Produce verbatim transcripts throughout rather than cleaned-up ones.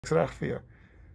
Ek's reg vir jou.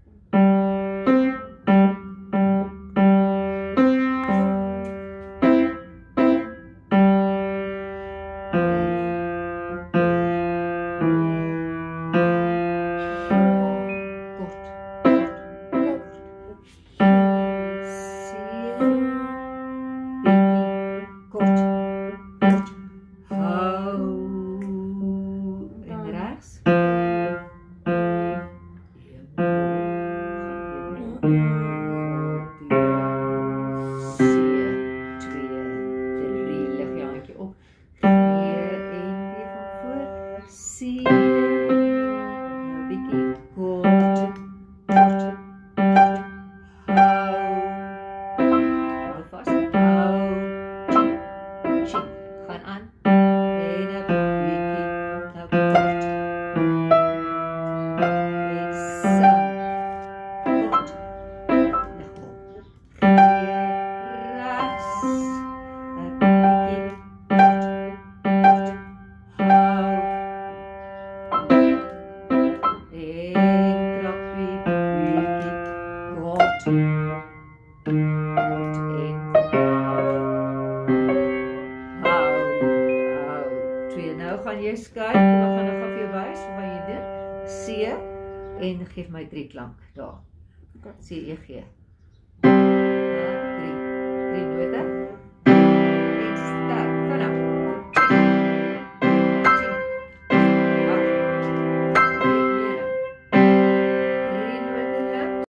Nou gaan jy skuif, kom ek gaan nog vir jou wys wat jy doen. C en geef my drie klank daar. C, E, G.